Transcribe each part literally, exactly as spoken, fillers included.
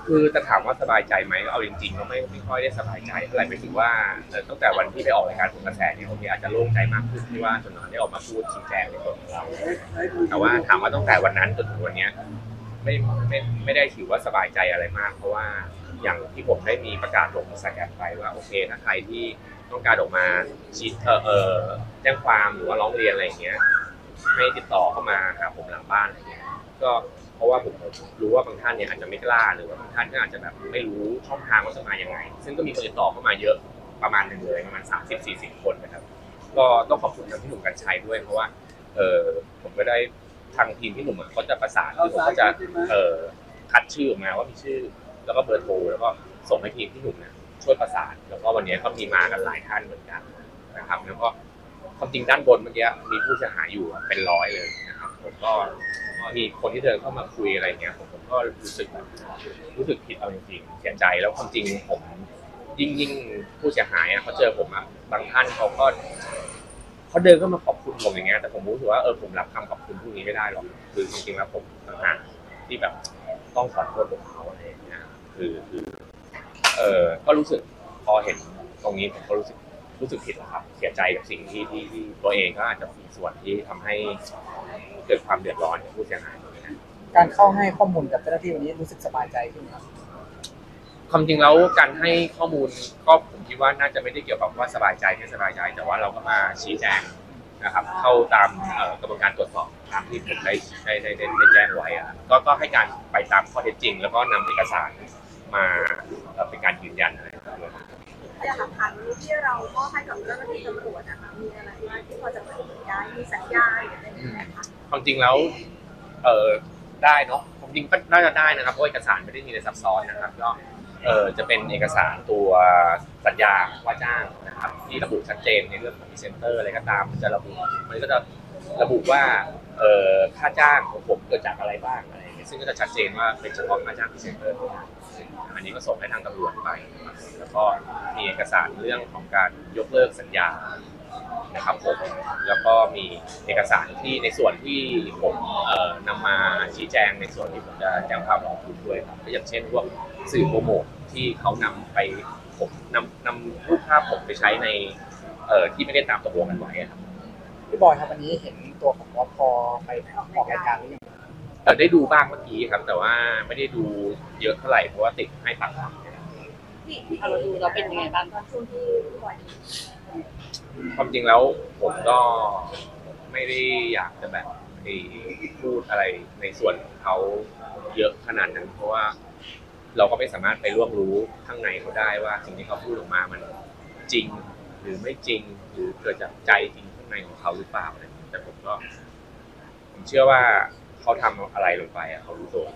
คือจะถามว่าสบายใจไหมก็เอาจริงๆก็ไม่ไม่ค่อยได้สบายใจเท่าไหร่หมายถึงว่าตั้งแต่วันที่ไปออกรายการผลกระแสเนี่ยโอเคอาจจะโล่งใจมากขึ้นที่ว่าจนนอนได้ออกมาพูดชี้แจงในตัวของเราแต่ว่าถามว่าตั้งแต่วันนั้นจนถึงวันนี้ไม่ไม่ไม่ได้ถือว่าสบายใจอะไรมากเพราะว่าอย่างที่ผมได้มีประกาศลงสแกนไปว่าโอเคถ้าใครที่ต้องการออกมาชี้เออเออแจ้งความหรือว่าร้องเรียนอะไรอย่างเงี้ยให้ติดต่อเข้ามาหาผมหลังบ้านอะไรเงี้ยก็เพราะว่าผมรู้ว่าบางท่านเนี่ยอาจจะไม่กล้าหรือว่าบางท่านก็อาจจะแบบไม่รู้ช่องทางว่าจะมายังไงซึ่งก็มีคนติดต่อเข้ามาเยอะประมาณหนึ่งเลยประมาณสามสิบสี่สิบคนนะครับก็ต้องขอบคุณทางพี่หนุ่มกัญชัยด้วยเพราะว่าเออผมก็ได้ทางทีมพี่หนุ่มเขาจะประสานคือผมก็จะเออคัดชื่อออกมาว่ามีชื่อแล้วก็เบอร์โทรแล้วก็ส่งให้ทีมพี่หนุ่มเนี่ยช่วยประสานแล้วก็วันนี้ก็มีมากันหลายท่านเหมือนกันนะครับแล้วก็ความจริงด้านบนเมื่อกี้มีผู้เสียหายอยู่เป็นร้อยเลยนะครับผมก็มีคนที่เดินเข้ามาคุยอะไรเงี้ยผมผมก็รู้สึกรู้สึกผิดเอาจริงๆเสียใจแล้วความจริงผมยิ่งยิ่งผู้เสียหายอ่ะเขาเจอผมอ่ะบางท่านเขาก็เขาเดินเข้ามาขอบคุณผมอย่างเงี้ยแต่ผมรู้สึกว่าเออผมรับคำขอบคุณพวกนี้ไม่ได้หรอกคือจริงๆแล้วผมต่างหากที่แบบต้องขอโทษพวกเขาอะไรอย่างเงี้ยคือคือเออก็รู้สึกพอเห็นตรงนี้ผมก็รู้สึกรู้สึกผิดแล้วครับเสียใจกับสิ่งที่ที่ที่ตัวเองก็อาจจะมีส่วนที่ทำให้เกิดความเดือดร้อนกับผู้เสียหายตรงนี้การเข้าให้ข้อมูลกับเจ้าหน้าที่วันนี้รู้สึกสบายใจขึ้นครับความจริงแล้วการให้ข้อมูลก็ผมคิดว่าน่าจะไม่ได้เกี่ยวกับว่าสบายใจไม่สบายใจแต่ว่าเราก็มาชี้แจงนะครับเข้าตามกระบวนการตรวจสอบตามที่ผมได้ได้ได้ได้แจ้งไว้อะก็ก็ให้การไปตามข้อเท็จจริงแล้วก็นำเอกสารมาเป็นการยืนยันอะไรครับพยานหลักฐานที่เราก็ให้กับเจ้าหน้าที่ตำรวจนะคะมีอะไรบ้างที่พอจะเปิดเผยได้มีสัญญาหรืออะไรอย่างเงี้ยคะความจริงแล้วเออได้เนาะความจริงก็น่าจะได้นะครับเพราะเอกสารไม่ได้มีอะไรซับซ้อนนะครับก็เออจะเป็นเอกสารตัวสัญญาว่าจ้างนะครับที่ระบุชัดเจนในเรื่องของพรีเซนเตอร์อะไรก็ตามมันจะระบุมันก็จะระบุว่าเออค่าจ้างของผมเกิดจากอะไรบ้างอะไรซึ่งก็จะชัดเจนว่าเป็นเฉพาะค่าจ้างพรีเซนเตอร์เท่านั้นอันนี้ก็ส่งให้ทางตำรวจไปแล้วก็มีเอกสารเรื่องของการยกเลิกสัญญานะครับผมแล้วก็มีเอกสารที่ในส่วนที่ผมเอ่อนำมาชี้แจงในส่วนที่ผมจะแจ้งความร้องทุกข์ด้วยครับก็อย่างเช่นพวกสื่อโปรโมทที่เขานำไปผมนำนำรูปภาพผมไปใช้ในเอ่อที่ไม่ได้ตามตกลงกันไว้ครับพี่บอยครับวันนี้เห็นตัวของวพไปออกรายการหรือยังเออได้ดูบ้างเมื่อกี้ครับแต่ว่าไม่ได้ดูเยอะเท่าไหร่เพราะว่าติดให้ปากคำเราดูเราเป็นยังไงบ้างตอนช่วงที่พี่บอยความจริงแล้วผมก็ไม่ได้อยากจะแบบพูดอะไรในส่วนของเขาเยอะขนาดนั้นเพราะว่าเราก็ไม่สามารถไปร่วมรู้ข้างในเขาได้ว่าสิ่งที่เขาพูดออกมามันจริงหรือไม่จริงหรือเกิดจากใจจริงข้างในของเขาหรือเปล่าแต่ผมก็ผมเชื่อว่าเขาทำอะไรลงไปอ่ะเขารู้ตัว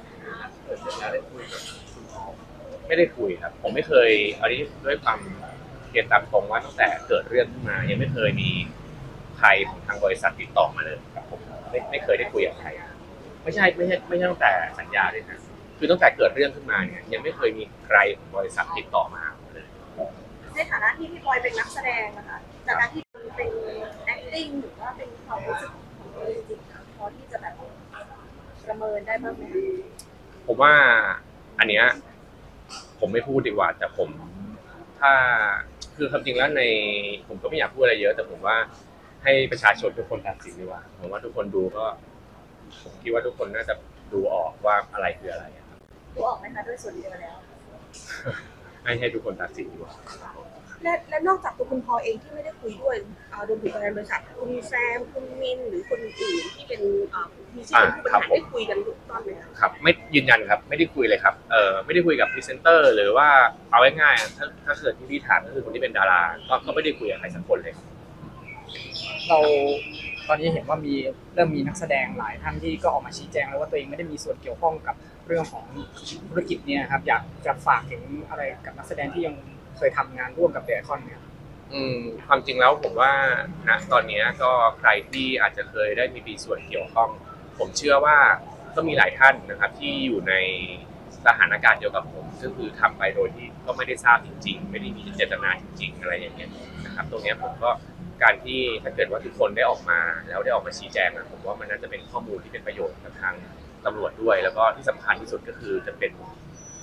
ไม่ได้คุยครับผมไม่เคยอันนี้ด้วยความเรียนตามตรงว่าตั้งแต่เกิดเรื่องขึ้นมายังไม่เคยมีใครของทางบริษัทติดต่อมาเลยครับผมไม่ไม่เคยได้คุยกับใครไม่ใช่ไม่ใช่ไม่ใช่ตั้งแต่สัญญาด้วยนะคือตั้งแต่เกิดเรื่องขึ้นมาเนี่ยยังไม่เคยมีใครของบริษัทติดต่อมาเลยในฐานะที่พี่บอยเป็นนักแสดงนะคะจากการที่เป็น acting หรือว่าเป็นความรู้สึกของตัวเองจริงๆพอที่จะแบบประเมินได้บ้างไหมผมว่าอันเนี้ยผมไม่พูดดีกว่าแต่ผมถ้าคือความจริงแล้วในผมก็ไม่อยากพูดอะไรเยอะแต่ผมว่าให้ประชาชนทุกคนตัดสินดีกว่าผมว่าทุกคนดูก็ผมคิดว่าทุกคนน่าจะดูออกว่าอะไรคืออะไรดูออกไหมคะด้วยส่วนเดียวแล้วให้ให้ทุกคนตัดสินดีกว่าและและนอกจากตัวคุณพอเองที่ไม่ได้คุยด้วยรวมถึงบริษัทคุณแซมคุณมินหรือคนอื่นที่เป็นมีชื่อเป็นผู้บริหารได้คุยกันทุกตอนไหมครับไม่ยืนยันครับไม่ได้คุยเลยครับเออไม่ได้คุยกับพรีเซนเตอร์หรือว่าเอาง่ายๆถ้าถ้าเกิดที่พี่ถามก็คือคนที่เป็นดาราก็ก็ไม่ได้คุยกับใครสักคนเลยเราตอนนี้เห็นว่ามีเริ่มมีนักแสดงหลายท่านที่ก็ออกมาชี้แจงแล้วว่าตัวเองไม่ได้มีส่วนเกี่ยวข้องกับเรื่องของธุรกิจเนี่ยครับอยากจะฝากถึงอะไรกับนักแสดงที่ยังเคยทำงานร่วมกับเดอะไอคอนเนี่ยอืมความจริงแล้วผมว่าณตอนนี้ก็ใครที่อาจจะเคยได้มีส่วนเกี่ยวข้องผมเชื่อว่าก็มีหลายท่านนะครับที่อยู่ในสถานการณ์เดียวกับผมก็คือทำไปโดยที่ก็ไม่ได้ทราบจริงๆไม่ได้มีเจตนาจริงๆอะไรอย่างเงี้ยนะครับตรงนี้ผมก็การที่ถ้าเกิดว่าทุกคนได้ออกมาแล้วได้ออกมาชี้แจงนะผมว่ามันน่าจะเป็นข้อมูลที่เป็นประโยชน์กับทางตำรวจด้วยแล้วก็ที่สำคัญที่สุดก็คือจะเป็น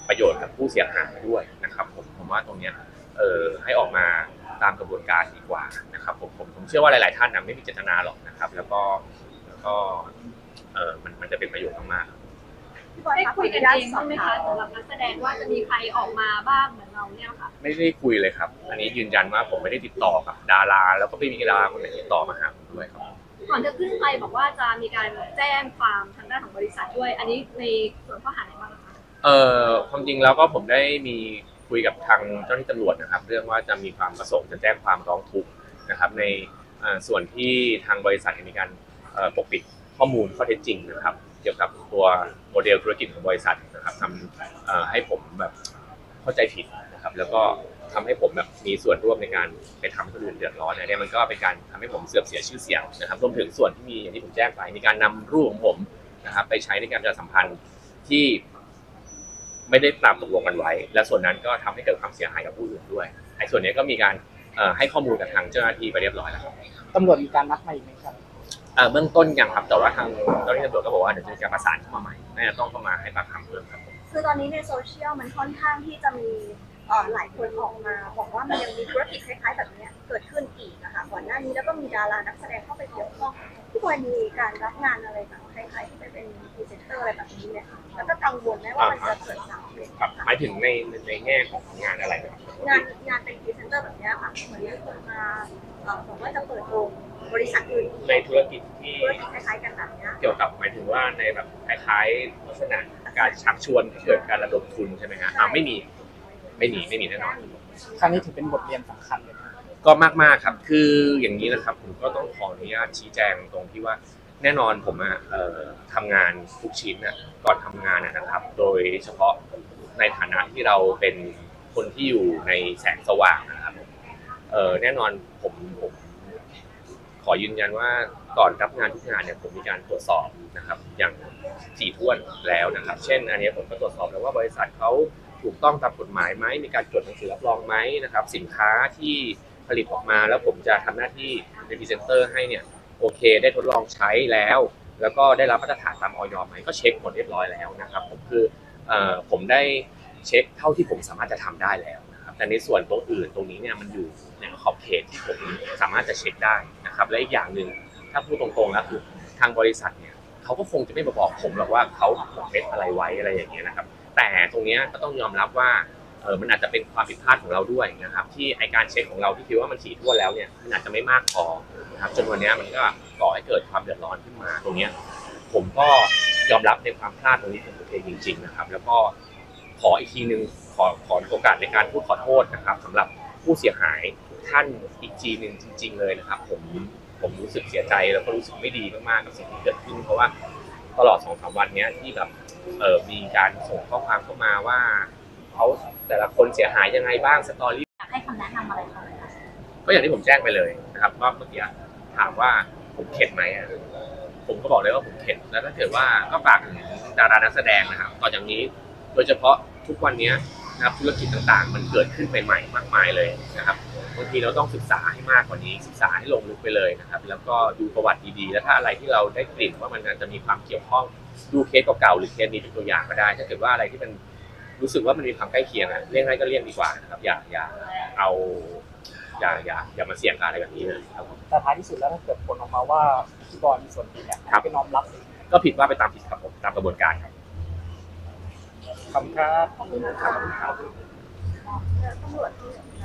ประโยชน์กับผู้เสียหายด้วยนะครับผมผมว่าตรงเนี้ยเออให้ออกมาตามกระบวนการดีกว่านะครับผมผมผมเชื่อว่าหลายๆท่านนะไม่มีเจตนาหรอกนะครับแล้วก็แล้วก็เออมันมันจะเป็นประโยชน์มากๆพี่บอยได้คะคุยกันขอเอนุญาตงสอบ้างบไหมถาคะมสำหรับนักแสดงว่าจะมีใครออกมาบ้างเหมือนเราเนี่ยค่ะไม่ได้คุยเลยครับ อันนี้ยืนยันว่าผมไม่ได้ติดต่อกับดารา แล้วก็ไม่มีดาราคนไหนติดต่อมาหาผมด้วยครับก่อนจะขึ้นไปบอกว่าจะมีการแจ้งความทางด้านของบริษัทด้วย อันนี้ในส่วนข้อหาไหนบ้างคะเอ่อความจริงแล้วก็ผมได้มีคุยกับทางเจ้าหน้าที่ตำรวจนะครับ เรื่องว่าจะมีความประสงค์จะแจ้งความร้องทุกข์นะครับในเอ่อส่วนที่ทางบริษัทมีการเอ่อปกปิดข้อมูลข้อเท็จจริงนะครับ เกี่ยวกับตัวโมเดลธุรกิจของบริษัทนะครับทำเอ่อให้ผมแบบเข้าใจผิดนะครับ แล้วก็ทำให้ผมแบบมีส่วนร่วมในการไปทำให้คนอื่นเดือดร้อนเนี่ยมันก็เป็นการทำให้ผมเสื่อมเสียชื่อเสียงนะครับรวมถึงส่วนที่มีอย่างที่ผมแจ้งไปมีการนำรูปของผมนะครับไปใช้ในการประชาสัมพันธ์ที่ไม่ได้ตามตกลงกันไว้ และส่วนนั้นก็ทำให้เกิดความเสียหายกับผู้อื่นด้วยไอ้ส่วนนี้ก็มีการเอ่อให้ข้อมูลกับทางเจ้าหน้าที่ไปเรียบร้อยแล้วครับตำรวจมีการนัดมาอีกไหมครับเอ่อเบื้องต้นยังครับแต่ว่าทางเจ้าหน้าที่ตำรวจก็บอกว่าเดี๋ยวจะมีการประสานเข้ามาใหม่น่าจะต้องเข้ามาให้ปากคำเพิ่มครับผมคือตอนนี้ในโซเชียลมันค่อนข้างที่จะมีเอ่อหลายคนออกมาบอกว่ามันยังมีธุรกิจคล้ายๆแบบเนี้ยเกิดขึ้นอีกนะคะก่อนหน้านี้แล้วก็มีดารานักแสดงเข้าไปเกี่ยวข้องพี่บอยมีการรับงานอะไรแบบคล้ายๆที่ไปเป็นพรีเซนเตอร์อะไรแบบนี้เนี่ยค่ะแล้วก็กังวลไหมว่ามันจะเกิดสาวเป็นครับหมายถึงในในแง่ของงานอะไรนะครับงานงานเป็นพรีเซนเตอร์แบบเนี้ยค่ะเหมือนมีคนมาเอ่อบอกว่าจะเปิดโรงบริษัทอื่นในธุรกิจที่ธุรกิจคล้ายๆกันแบบเนี้ยเกี่ยวกับหมายถึงว่าในแบบคล้ายๆลักษณะการชักชวนให้เกิดการระดมทุนใช่ไหมฮะอ่าไม่มีไม่มีไม่มีแน่นอนครั้งนี้ถือเป็นบทเรียนสำคัญเลยนะก็มากๆครับคืออย่างนี้นะครับผมก็ต้องขออนุญาตชี้แจงตรงที่ว่าแน่นอนผมอะเอ่อทำงานทุกชิ้นอะก่อนทำงานอะนะครับ โดยเฉพาะในฐานะที่เราเป็นคนที่อยู่ในแสงสว่างนะครับเอ่อแน่นอนผมผมขอยืนยันว่าก่อนรับงานทุกงานเนี่ยผมมีการตรวจสอบนะครับอย่างถี่ถ้วนแล้วนะครับ เช่น อันนี้ผมก็ตรวจสอบแล้วว่าบริษัทเขาถูกต้องตามกฎหมายไหมมีการจดหนังสือรับรองไหมนะครับ สินค้าที่ผลิตออกมาแล้วผมจะทำหน้าที่เป็นพรีเซนเตอร์ให้เนี่ยโอเคได้ทดลองใช้แล้ว แล้วก็ได้รับมาตรฐานตามออยไหมก็เช็คหมดเรียบร้อยแล้วนะครับผมคือเอ่อผมได้เช็คเท่าที่ผมสามารถจะทำได้แล้วนะครับแต่ในส่วนตรงอื่นตรงนี้เนี่ยมันอยู่ในขอบเขตที่ผมสามารถจะเช็คได้นะครับและอีกอย่างหนึ่งถ้าพูดตรงๆแล้วคือทางบริษัทเนี่ยเขาก็คงจะไม่มาบอกผมหรอกว่าเขาเช็คอะไรไว้อะไรอย่างเงี้ยนะครับแต่ตรงนี้ก็ต้องยอมรับว่าเออมันอาจจะเป็นความผิดพลาดของเราด้วยนะครับที่ไอการเช็คของเราที่คิดว่ามันถี่ถ้วนแล้วเนี่ยมันอาจจะไม่มากพอนะครับจนวันนี้มันก็ก่อให้เกิดความเดือดร้อนขึ้นมาตรงนี้ผมก็ยอมรับในความพลาดตรงนี้ของตัวเองจริงๆนะครับแล้วก็ขออีกทีนึงขอขอโอกาสในการพูดขอโทษนะครับสำหรับผู้เสียหายท่านอีกทีหนึ่งจริง ๆเลยนะครับผมผมรู้สึกเสียใจแล้วก็รู้สึกไม่ดีมากๆกับสิ่งที่เกิดขึ้นเพราะว่าตลอด สองถึงสาม วันเนี้ยที่แบบเออมีการส่งข้อความเข้ามาว่าเขาแต่ละคนเสียหายยังไงบ้างสตอรี่อยากให้คำแนะนำอะไรเขาไหมคะก็อย่างที่ผมแจ้งไปเลยนะครับว่าเมื่อกี้ถามว่าผมเข็ดไหมอะผมก็บอกเลยว่าผมเข็ดแล้วถ้าเกิดว่าก็ฝากถึงดารานักแสดงนะครับต่อจากนี้โดยเฉพาะทุกวันนี้นะครับธุรกิจต่างๆ มันเกิดขึ้นใหม่ๆมากมายเลยนะครับบางทีเราต้องศึกษาให้มากกว่านี้ศึกษาให้ลงลึกไปเลยนะครับแล้วก็ดูประวัติดีๆแล้วถ้าอะไรที่เราได้กลิ่นว่ามันอาจจะมีความเกี่ยวข้องดูเคสเก่าๆหรือเคสนี้เป็นตัวอย่างก็ได้ถ้าเกิดว่าอะไรที่มันรู้สึกว่ามันมีความใกล้เคียงอะเลี่ยงได้ก็เลี่ยงดีกว่านะครับอย่าอย่าเอาอย่าอย่าอย่ามาเสี่ยงกับอะไรแบบนี้นะครับแต่ท้ายที่สุดแล้วถ้าเกิดผลออกมาว่าพี่บอยมีส่วนผิดเนี่ยครับก็น้อมรับก็ผิดว่าไปตามผิดครับผมตามกระบวนการครับคำครับขอบคุณนะคะตำรวจ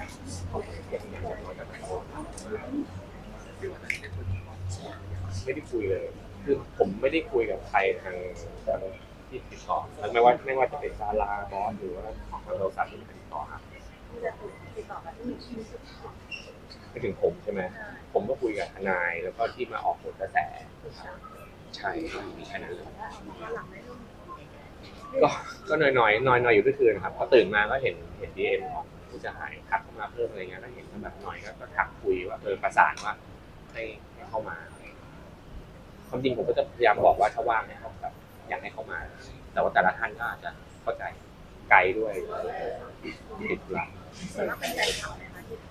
ไม่ได้คุยเลย คือผมไม่ได้คุยกับใครทางทางที่ติดต่อไม่ว่าไม่ว่าจะเป็นดาราบอสหรือว่าทางบริษัทที่ติดต่อครับติดต่อกันที่มีชื่อไม่ถึงผมใช่ไหมผมก็คุยกับทนายแล้วก็ที่มาออกผลกระแสใช่ครับมีแค่นั้นเลยก็ก็หน่อยหน่อยหน่อยหน่อยอยู่ทุกคืนครับพอตื่นมาก็เห็นเห็นดีเอ็มของผู้เสียหายทักเข้ามาเพิ่มอะไรเงี้ยก็เห็นก็แบบหน่อยก็ก็ทักคุยว่าเออประสานว่าให้ให้เข้ามาความจริงผมก็จะพยายามบอกว่าถ้าว่างเนี่ยเขาแบบอยากให้เข้ามา แต่ว่าแต่ละท่านก็อาจจะเข้าใจไกลด้วยติดธุระส่วนมากเป็นใจเขาไหมคะที่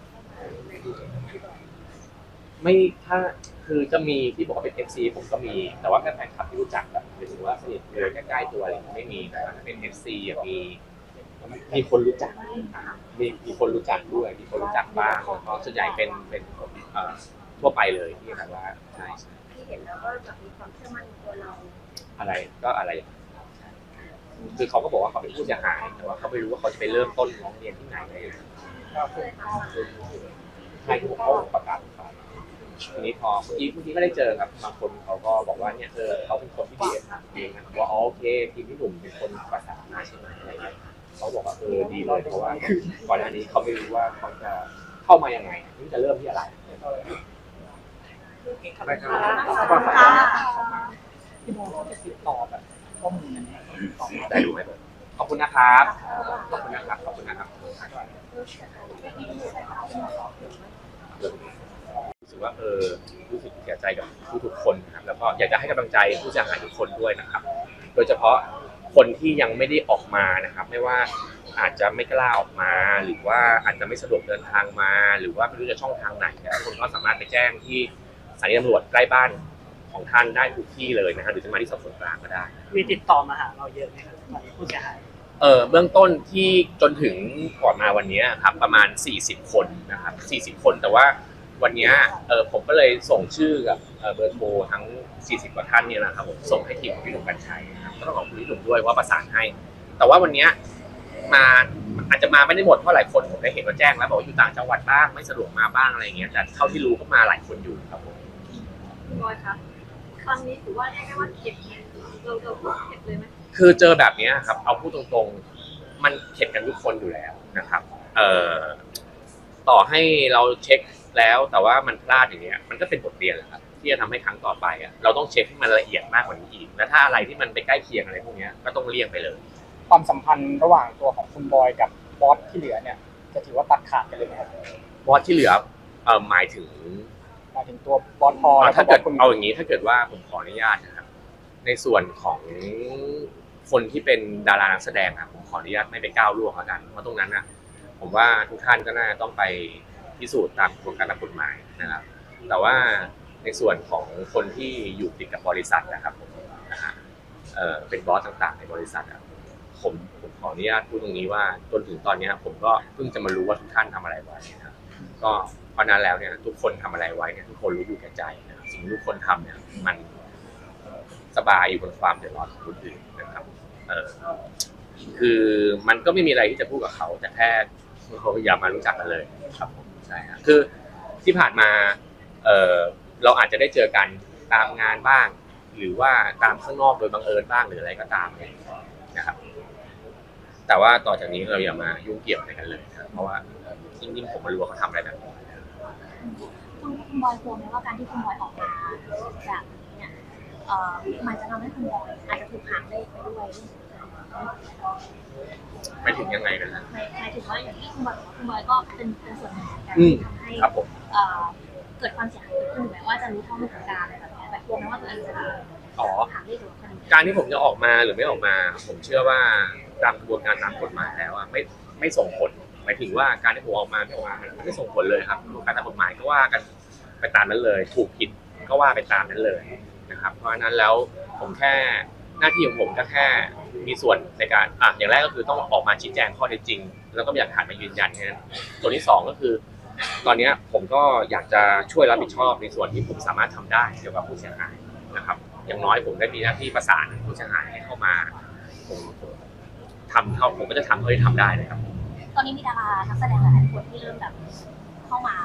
ไม่ถ้าคือจะมีที่บอกว่าเป็น เอฟ ซี ผมก็มีแต่ว่าแค่แฟนคลับที่รู้จักแบบหมายถึงว่าสนิทเลยใกล้ๆตัวอะไรไม่มีแต่ว่าถ้าเป็น เอฟ ซี อ่ะมีมีคนรู้จักมีมีคนรู้จักด้วยมีคนรู้จักบ้างแล้วก็ส่วนใหญ่เป็นเป็นคนเอ่อทั่วไปเลยที่แบบว่าใช่ใช่ที่เห็นแล้วก็แบบมีความเชื่อมั่นในตัวเราอะไรก็อะไรอย่างนั้นคือเขาก็บอกว่าเขาเป็นผู้เสียหายแต่ว่าเขาไม่รู้ว่าเขาจะไปเริ่มต้นร้องเรียนที่ไหนอะไรอย่างเงี้ยให้ผู้ปกครองประกาศไปทีนี้พอเมื่อกี้เมื่อกี้ก็ได้เจอครับบางคนเขาก็บอกว่าเนี่ยเออเขาเป็นคนที่ดีเองเองนะว่าอ๋อโอเคทีมพี่หนุ่มเป็นคนประสานมาใช่ไหมอะไรเงี้ยเขาบอกว่าเออดีเลยเพราะว่าก่อนหน้านี้เขาไม่รู้ว่าเขาจะเข้ามายังไงนี่จะเริ่มที่อะไรอะไรครับค่ะพี่บอลเขาจะติดต่อแบบข้อมูลอันนี้ติดต่อมาได้ดูไหมขอบคุณนะครับขอบคุณนะครับขอบคุณนะครับรู้สึกว่าเออรู้สึกเสียใจกับทุกๆคนนะครับแล้วก็อยากจะให้กำลังใจผู้เสียหายทุกคนด้วยนะครับ โดยเฉพาะคนที่ยังไม่ได้ออกมานะครับไม่ว่าอาจจะไม่กล้าออกมาหรือว่าอาจจะไม่สะดวกเดินทางมาหรือว่าไม่รู้จะช่องทางไหนนะคนก็สามารถไปแจ้งที่สถานีตำรวจใกล้บ้านของท่านได้ทุกที่เลยนะฮะหรือจะมาที่สอบสวนกลางก็ได้มีติดต่อมาหาเราเยอะไหมครับตอนนี้ผู้เสียหายเออเบื้องต้นที่จนถึงก่อนมาวันนี้ครับประมาณสี่สิบคนนะครับสี่สิบคนแต่ว่าวันนี้เออผมก็เลยส่งชื่อกับเบอร์โทรทั้งสี่สิบกว่าท่านเนี่ยนะครับผมส่งให้ทีมของพี่หนุ่มกัญชัยนะครับก็ต้องขอบคุณพี่หนุ่มด้วยว่าประสานให้ แต่ว่าวันนี้มาอาจจะมาไม่ได้หมดเพราะหลายคนผมได้เห็นว่าแจ้งแล้วบอกว่าอยู่ต่างจังหวัดบ้างไม่สะดวกมาบ้างอะไรเงี้ยแต่เท่าที่รู้ก็มาหลายคนอยู่ครับผมคุณบอยคะครั้งนี้ถือว่าเรียกได้ว่าเข็ดเราเราเข็ดเลยไหมคือเจอแบบนี้ครับเอาพูดตรงๆมันเข็ดกันทุกคนอยู่แล้วนะครับเอ่อต่อให้เราเช็คแล้วแต่ว่ามันพลาดอย่างเงี้ยมันก็เป็นบทเรียนแหละครับที่จะทำให้ครั้งต่อไปอ่ะเราต้องเช็คให้มันละเอียดมากกว่านี้อีกและถ้าอะไรที่มันไปใกล้เคียงอะไรพวกนี้ก็ต้องเลี่ยงไปเลยความสัมพันธ์ระหว่างตัวของคุณบอยกับบอสที่เหลือเนี่ยจะถือว่าตัดขาดกันเลยไหมครับบอสที่เหลือเอ่อหมายถึงหมายถึงตัวบอสพออ๋อแล้วถ้าเกิดบสคุณเอาอย่างนี้ถ้าเกิดว่าผมขออนุญาตนะครับในส่วนของคนที่เป็นดารานักแสดงครับผมขออนุญาตไม่ไปก้าวล่วงแล้วกันเพราะตรงนั้นนะผมว่าทุกท่านก็น่าต้องไปพิสูจน์ตามกระบวนการตามกฎหมายนะครับแต่ว่าในส่วนของคนที่อยู่ติดกับบริษัทนะครับผมนะฮะเอ่อเป็นบอสต่างๆในบริษัทอะผมผมขออนุญาตพูดตรงนี้ว่าจนถึงตอนนี้ผมก็เพิ่งจะมารู้ว่าทุกท่านทำอะไรไว้นะครับก็เพราะนั้นแล้วเนี่ยทุกคนทำอะไรไว้เนี่ยทุกคนรู้อยู่แก่ใจนะครับสิ่งที่ทุกคนทำเนี่ยมันสบายอยู่บนความเดือดร้อนของคนอื่นนะครับเออคือมันก็ไม่มีอะไรที่จะพูดกับเขาแต่แค่เขาอย่ามารู้จักกันเลยครับผมใช่ครับคือที่ผ่านมาเออเราอาจจะได้เจอกันตามงานบ้าง หรือว่าตามข้างนอกโดยบังเอิญบ้างหรืออะไรก็ตามเนี่ยนะครับแต่ว่าต่อจากนี้เราอย่ามายุ่งเกี่ยวอะไรกันเลยนะเพราะว่ายิ่งๆผมมารู้ว่าเขาทำอะไรแบบนี้คุณคุณบอยกลัวไหมว่าการที่คุณบอยออกมาแบบนี้เนี่ยเอ่อมันจะทำให้คุณบอยอาจจะถูกหางเลขไปด้วยไปถึงยังไงกันนะหมายหมายถึงว่าอย่างที่คุณบอยบอกว่าคุณบอยก็เป็นเป็นส่วนหนึ่งในการอืมที่ทำให้ครับผมเอ่อเกิดความเสียหายเกิดขึ้นแม้ว่าจะรู้เท่าไม่ถึงการอะไรแบบนี้แต่กลัวไหมว่าตัวเองจะอ๋อหางเลขหรือว่าคดีการที่ผมจะออกมาหรือไม่ออกมา ผมเชื่อว่าตามกระบวนการตามกฎหมายแล้วอะไม่ไม่ส่งผลหมายถึงว่าการที่ผมออกมาไม่ออกมามันไม่ส่งผลเลยครับกระบวนการตามกฎหมายก็ว่ากันไปตามนั้นเลย ถูกผิดก็ว่าไปตามนั้นเลยนะครับเพราะฉะนั้นแล้วผมแค่หน้าที่ของผมก็แค่มีส่วนในการอ่ะอย่างแรกก็คือต้องออกมาชี้แจงข้อเท็จจริง แล้วก็มีหลักฐานมายืนยันแค่นั้นส่วนที่สองก็คือ ตอนนี้ผมก็อยากจะช่วยรับผิดชอบในส่วนที่ผมสามารถทำได้เกี่ยวกับผู้เสียหายนะครับอย่างน้อยผมได้มีหน้าที่ประสานผู้เสียหายให้เข้ามาผมผมทำเท่าผมก็จะทำเท่าที่ทำได้เลยครับตอนนี้มีดารานักแสดงหลายๆคนที่เริ่มแบบเข้ามา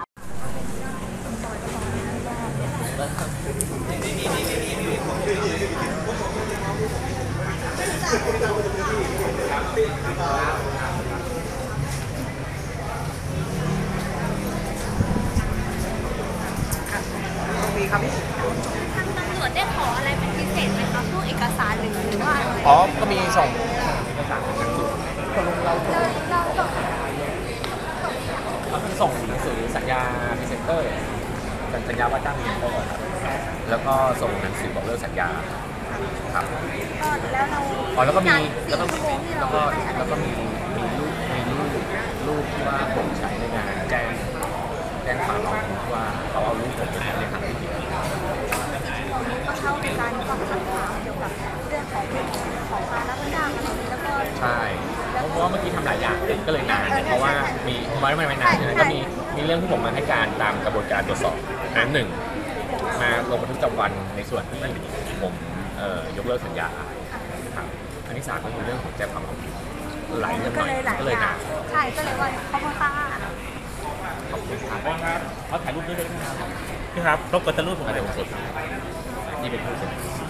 ทางตำรวจได้ขออะไรเป็นพิเศษไหมคะพวกเอกสารหรือหรือว่าอะไรอ๋อก็มีส่งเอกสารหนังสือคนลงเราเราเราจบเราต้องส่งหนังสือสัญญาพรีเซนเตอร์สัญญาว่าจ้างพรีเซนเตอร์ครับแล้วก็ส่งหนังสือบอกเลิกสัญญาครับก็แล้วเราอ๋อแล้วก็มีสี่แล้วก็ชั่วโมงที่แล้เราวก็ได้อะไรแล้วก็มีมีรูปมีรูปรูปที่ว่าผมใช้ในการแจ้งแจ้งความร้องทุกข์ว่าเขาเอารูปผมไปใช้ในทางที่ผิดก็เข้าในการฟังคำถามเกี่ยวกับเรื่องของของการรับจ้างอะไรนี้แล้วก็ใช่เพราะว่าเมื่อกี้ทำหลายก็เลยนานเพราะว่ามีผมว่าไม่ไม่นานนะก็มีมีเรื่องที่ผมมาให้การตามกระบวนการตรวจสอบอันหนึ่งมาลงบันทึกประจำวันในส่วนที่ผมเอ่อยกเลิกสัญญาครับอันที่สามก็คือเรื่องของแจ้งความเอาผิดหลายเรื่องหน่อยก็เลยนานใช่ก็เลยว่าขอบคุณค่ะขอบคุณครับครับเขาถ่ายรูปด้วยได้ไหมครับพี่ครับรบกวนถ่ายรูปผมหน่อยที่เป็นผู้เสียหาย